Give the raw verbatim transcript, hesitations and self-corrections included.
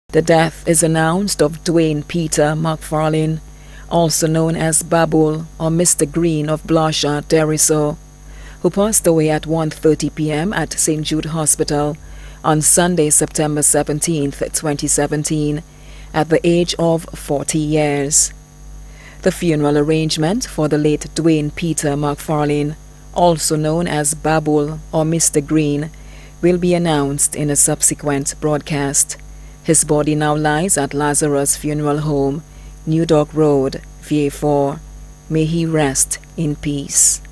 The death is announced of Dwayne Peter Mc Farlane, also known as Babul or Mister Green of Blanchard, Deriso, who passed away at one thirty p m at Saint Jude Hospital on Sunday, September seventeenth, twenty seventeen, at the age of forty years. The funeral arrangement for the late Dwayne Peter Mc Farlane, also known as Babul or Mister Green, will be announced in a subsequent broadcast. His body now lies at Lazarus Funeral Home, New Dock Road, V A four. May he rest in peace.